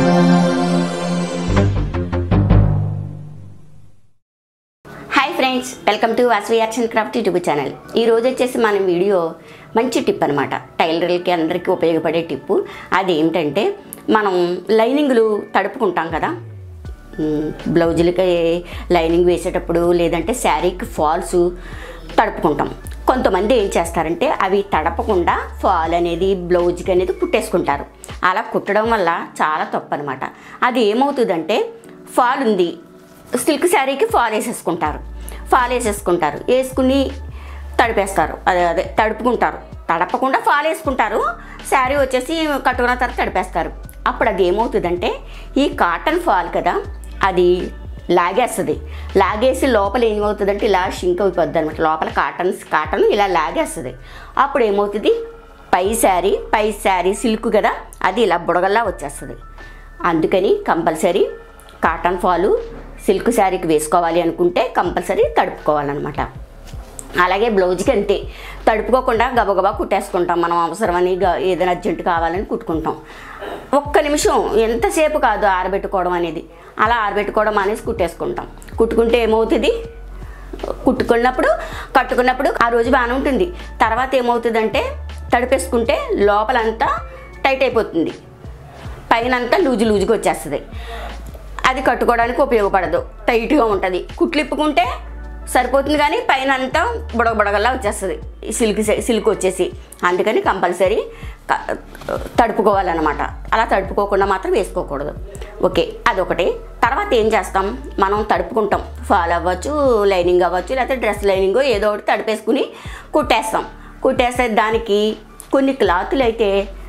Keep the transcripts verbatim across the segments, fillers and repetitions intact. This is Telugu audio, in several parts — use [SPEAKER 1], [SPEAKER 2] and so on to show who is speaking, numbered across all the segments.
[SPEAKER 1] Hi friends, welcome to Vasavi arts and craft YouTube channel. ఈరోజు వచ్చేసి మన వీడియో మంచి టిప్ అనమాట. టైలర్లకి అందరికీ ఉపయోగపడే టిప్పు. అదేంటంటే మనం లైనింగ్లు తడుపుకుంటాం కదా, బ్లౌజులకి లైనింగ్ వేసేటప్పుడు లేదంటే శారీకి ఫాల్స్ తడుపుకుంటాం. కొంతమంది ఏం చేస్తారంటే అవి తడపకుండా ఫాల్ అనేది బ్లౌజ్కి అనేది కుట్టేసుకుంటారు. అలా కుట్టడం వల్ల చాలా తప్పు అనమాట. అది ఏమవుతుందంటే ఫాల్ ఉంది, సిల్క్ శారీకి ఫాల్ వేసేసుకుంటారు ఫాల్ వేసేసుకుంటారు వేసుకుని తడిపేస్తారు. అదే అదే తడుపుకుంటారు. తడపకుండా ఫాల్ వేసుకుంటారు. శారీ వచ్చేసి కట్టుకున్న తర్వాత తడిపేస్తారు. అప్పుడు అది ఏమవుతుందంటే ఈ కాటన్ ఫాల్ కదా, అది లాగేస్తుంది. లాగేసి లోపల ఏమవుతుందంటే ఇలా షింక్ అయిపోద్ది అనమాట. లోపల కాటన్ కాటన్ ఇలా లాగేస్తుంది. అప్పుడు ఏమవుతుంది, పై శారీ పై శారీ సిల్క్ కదా, అది ఇలా బుడగల్లా వచ్చేస్తుంది. అందుకని కంపల్సరీ కాటన్ ఫాలు సిల్క్ శారీకి వేసుకోవాలి అనుకుంటే కంపల్సరీ తడుపుకోవాలన్నమాట. అలాగే బ్లౌజ్కి అంతే, తడుపుకోకుండా గబగబా కుట్టేసుకుంటాం. మనం అవసరమని ఏదైనా అర్జెంట్ కావాలని కుట్టుకుంటాం. ఒక్క నిమిషం, ఎంతసేపు కాదు ఆరబెట్టుకోవడం అనేది. అలా ఆరబెట్టుకోవడం అనేసి కుట్టేసుకుంటాం. కుట్టుకుంటే ఏమవుతుంది, కుట్టుకున్నప్పుడు కట్టుకున్నప్పుడు ఆ రోజు బాగానే ఉంటుంది. తర్వాత ఏమవుతుందంటే తడిపేసుకుంటే లోపలంతా టైట్ అయిపోతుంది, పైన అంతా లూజు లూజుగా వచ్చేస్తుంది. అది కట్టుకోవడానికి ఉపయోగపడదు, టైట్గా ఉంటుంది. కుట్లిప్పుకుంటే సరిపోతుంది కానీ పైన అంతా బుడగ బుడగల్లా వచ్చేస్తుంది సిల్క్ సిల్క్ వచ్చేసి. అందుకని కంపల్సరీ తడుపుకోవాలన్నమాట. అలా తడుపుకోకుండా మాత్రం వేసుకోకూడదు. ఓకే, అదొకటి. తర్వాత ఏం చేస్తాం, మనం తడుపుకుంటాం. ఫాల్ అవ్వచ్చు, లైనింగ్ అవ్వచ్చు, లేకపోతే డ్రెస్ లైనింగ్ ఏదో ఒకటి తడిపేసుకుని కుట్టేస్తాం. కుట్టేస్తే దానికి కొన్ని క్లాతులు అయితే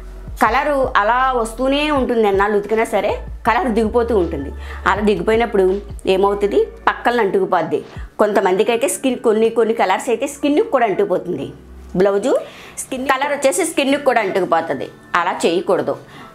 [SPEAKER 1] కలరు అలా వస్తూనే ఉంటుంది. ఎన్నాళ్ళు ఉతికినా సరే కలర్ దిగిపోతూ ఉంటుంది. అలా దిగిపోయినప్పుడు ఏమవుతుంది, పక్కన అంటుకుపోద్ది. కొంతమందికి అయితే స్కిన్ కొన్ని కొన్ని కలర్స్ అయితే స్కిన్కి కూడా అంటుకుపోతుంది. బ్లౌజు స్కిన్ కలర్ వచ్చేసి స్కిన్కి కూడా అంటుకుపోతుంది. అలా చేయకూడదు.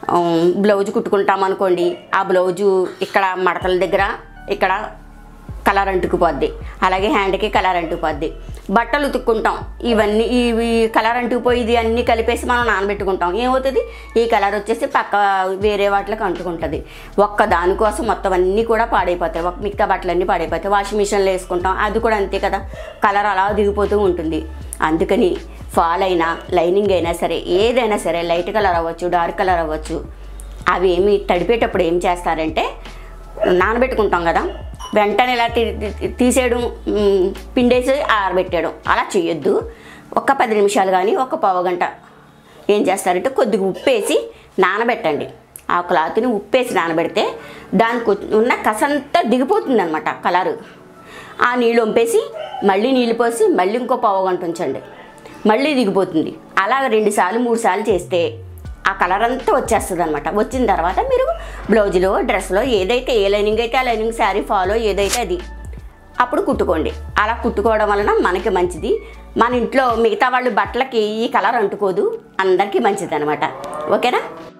[SPEAKER 1] బ్లౌజ్ కుట్టుకుంటాం అనుకోండి, ఆ బ్లౌజు ఇక్కడ మడతల దగ్గర ఇక్కడ కలర్ అంటుకుపోద్ది. అలాగే హ్యాండ్కి కలర్ అంటుకుపోద్ది. బట్టలు ఉతుక్కుంటాం, ఇవన్నీ ఇవి కలర్ అంటుకుపోయి అన్నీ కలిపేసి మనం నానబెట్టుకుంటాం. ఏమవుతుంది, ఈ కలర్ వచ్చేసి పక్క వేరే వాటికి అంటుకుంటుంది. ఒక్క దానికోసం మొత్తం అన్నీ కూడా పాడైపోతాయి. ఒక మిగతా బట్టలన్నీ పాడైపోతాయి. వాషింగ్ మిషన్లో వేసుకుంటాం, అది కూడా అంతే కదా, కలర్ అలా దిగిపోతూ ఉంటుంది. అందుకని ఫాల్ అయినా లైనింగ్ అయినా సరే ఏదైనా సరే లైట్ కలర్ అవ్వచ్చు, డార్క్ కలర్ అవ్వచ్చు, అవి ఏమి తడిపేటప్పుడు ఏం చేస్తారంటే నానబెట్టుకుంటాం కదా, వెంటనే ఇలా తీసేయడం, పిండేసి ఆరబెట్టేయడం అలా చేయొద్దు. ఒక పది నిమిషాలు కానీ ఒక పావు గంట ఏం చేస్తారంటే కొద్దిగా ఉప్పేసి నానబెట్టండి. ఆ క్లాత్ని ఉప్పేసి నానబెడితే దానికి ఉన్న కసంతా దిగిపోతుంది అనమాట కలరు. ఆ నీళ్ళు వంపేసి మళ్ళీ నీళ్ళు పోసి మళ్ళీ ఇంకో పావు గంట ఉంచండి, మళ్ళీ దిగిపోతుంది. అలా రెండు సార్లు మూడు సార్లు చేస్తే ఆ కలర్ అంతా వచ్చేస్తుంది అనమాట. వచ్చిన తర్వాత మీరు బ్లౌజ్లో డ్రెస్లో ఏదైతే ఏ లైనింగ్ అయితే ఆ లైనింగ్ శారీ ఫాలో ఏదైతే అది అప్పుడు కుట్టుకోండి. అలా కుట్టుకోవడం వలన మనకి మంచిది. మన ఇంట్లో మిగతా వాళ్ళు బట్టలకి ఈ కలర్ అంటుకోదు, అందరికీ మంచిది అనమాట. ఓకేనా?